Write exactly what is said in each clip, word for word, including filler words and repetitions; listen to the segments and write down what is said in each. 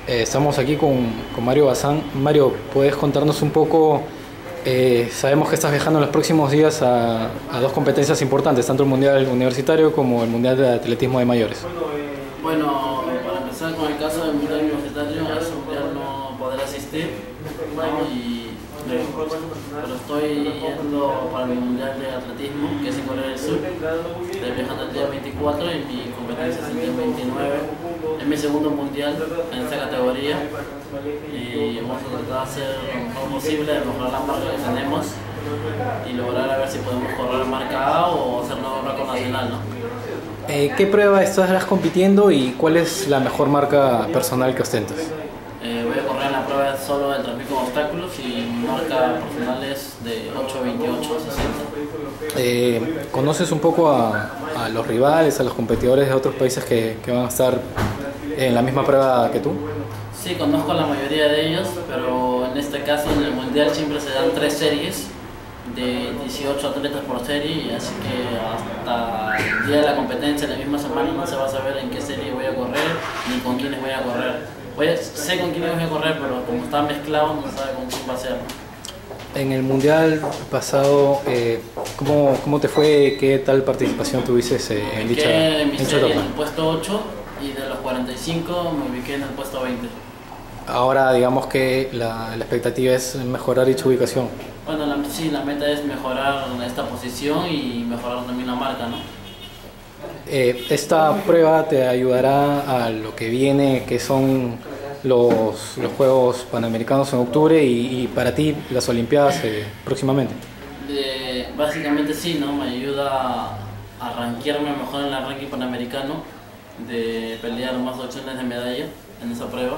Eh, estamos aquí con, con Mario Bazán. Mario, ¿puedes contarnos un poco? Eh, sabemos que estás viajando en los próximos días a, a dos competencias importantes, tanto el Mundial Universitario como el Mundial de Atletismo de Mayores. Bueno, para empezar con el caso del Mundial Universitario, a ese Mundial no podré asistir, ¿no? Y, pero estoy yendo para el Mundial de Atletismo, que es en Corea del Sur. Estoy viajando el día veinticuatro y mi competencia es el día veintinueve. Es mi segundo Mundial en esta categoría y vamos a tratar de hacer lo mejor posible, de mejorar la marca que tenemos y lograr a ver si podemos correr marca A o hacer nuevo récord nacional, ¿no? Eh, ¿Qué prueba estás compitiendo y cuál es la mejor marca personal que ostentas? Eh, voy a correr en la prueba solo de tres mil con obstáculos y mi marca personal es de ocho veintiocho sesenta. Eh, ¿Conoces un poco a, a los rivales, a los competidores de otros países que, que van a estar en la misma prueba que tú? Sí, conozco a la mayoría de ellos, pero en este caso en el Mundial siempre se dan tres series de dieciocho atletas por serie, así que hasta el día de la competencia, la misma semana, no se va a saber en qué serie voy a correr ni con quiénes voy a correr. Voy a, sé con quiénes voy a correr, pero como está mezclado no sabe con quién va a ser. En el Mundial pasado, eh, ¿cómo, ¿cómo te fue? ¿Qué tal participación tuviste eh, en dicha ubiqué en mi serie etapa? en el puesto ocho y de los cuarenta y cinco me ubiqué en el puesto veinte. Ahora digamos que la, la expectativa es mejorar dicha ubicación. Bueno, la, sí, la meta es mejorar esta posición y mejorar también la marca, ¿no? Eh, esta prueba te ayudará a lo que viene, que son los, los Juegos Panamericanos en octubre y, y para ti las Olimpiadas eh, próximamente. De, básicamente sí, ¿no? Me ayuda a rankearme mejor en el ranking panamericano, de pelear más opciones de medalla en esa prueba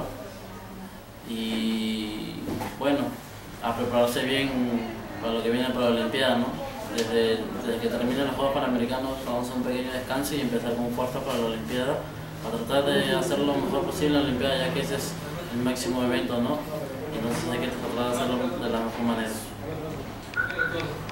y bueno, a prepararse bien para lo que viene para la Olimpiada, ¿no? Desde, desde que terminen los Juegos Panamericanos vamos a un pequeño descanso y empezar con fuerza para la Olimpiada, para tratar de hacer lo mejor posible en la Olimpiada, ya que ese es el máximo evento, ¿no? Y entonces hay que tratar de hacerlo de la mejor manera.